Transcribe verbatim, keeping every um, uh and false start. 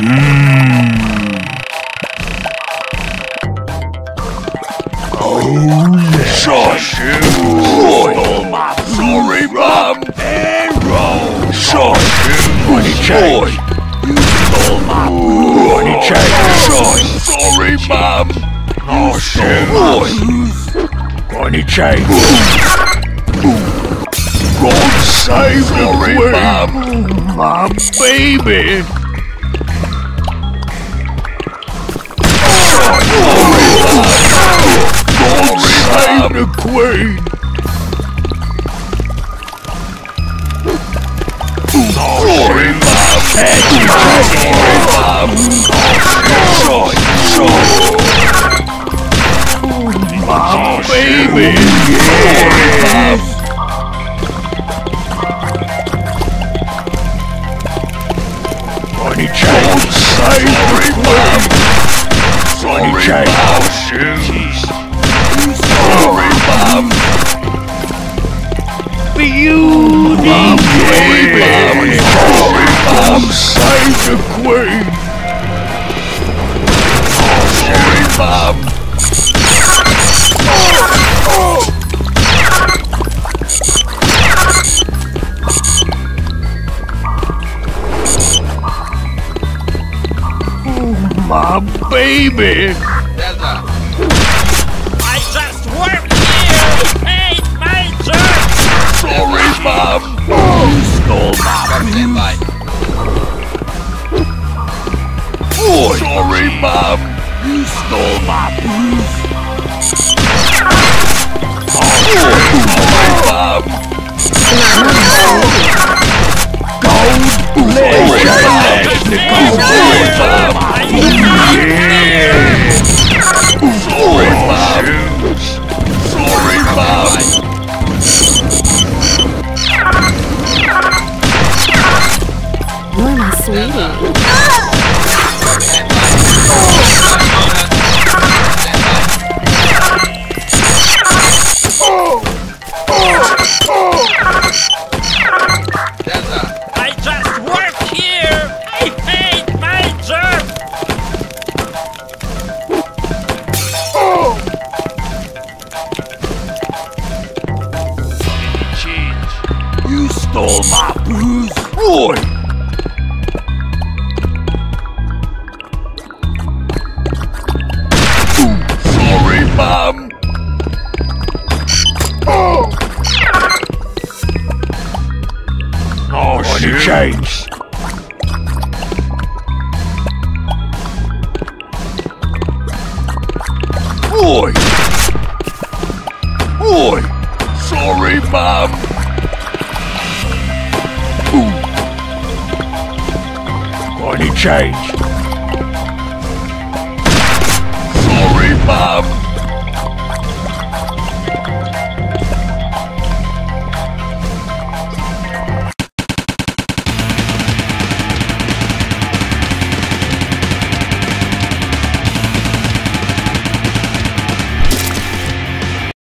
Shush! Roy! Sorry, Mum! Arrow! Shush! Money change! You stole my money change! Shush! Sorry, Mum! Oh, shit! Roy! Money change! God save the Queen! Mum! Mum, baby! God save the Queen! Sorry, Mum! Sorry, Mum! Sorry, sorry! Mum, baby! Sorry, Mum! Money change! Sorry, Mum! Money change! Sorry, Mum! Beauty! Mum, baby! Sorry, Mum! Save the Queen! Sorry, Mum! My baby! I just work here! Paid major! Sorry, Mum! You stole my Boy! Sorry, Mum! You stole my booze! Sorry, Mum! Gold blade! Sorry, Mum! Yeah! Sorry, Mum! Sorry, Mum! You're my sweetie. I just work here! I paid major! You stole my booze, boy! Sorry, Mum! Oh! Oh, shit! Change! Boy! Boy! Sorry, Mum! Money change!